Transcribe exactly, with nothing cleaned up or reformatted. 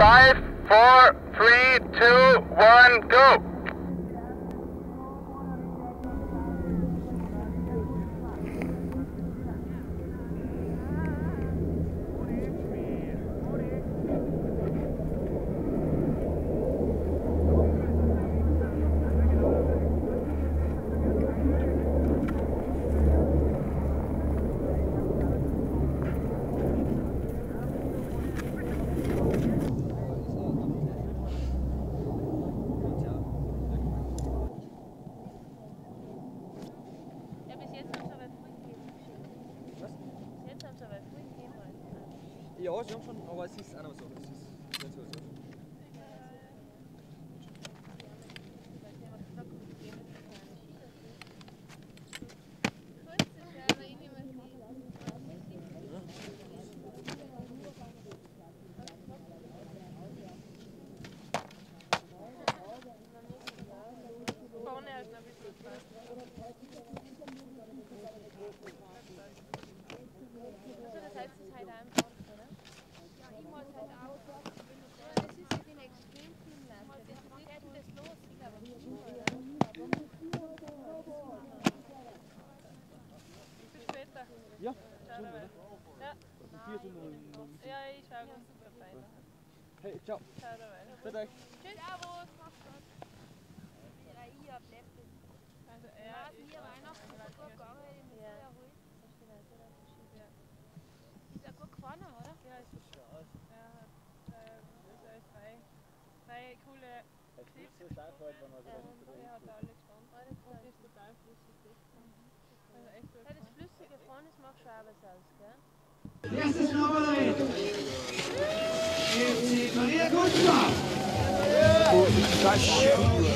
five, four, three, two, one, go! Ja, sie haben schon, aber es ist auch noch so. Es ist nicht so so. Ja, schon, oder? Ja. Hier sind wir noch. Ja, ich schaue ganz super weiter. Hey, ciao. Ciao dabei. Bitte euch. Tschüss. Servus. Mach's gut. Also er ist hier Weihnachten gut gegangen, ich bin sehr ruhig. Ist er gut gefahren, oder? Ja, ist gut. Er hat äh, drei, drei coole Clips. Er hat alle gestanden. Und ist total flüssig. Also echt gut. Ja, das flüssige Fahren, das macht schon auch was aus, gell? Erste Snowboarderin! Maria Kuzma!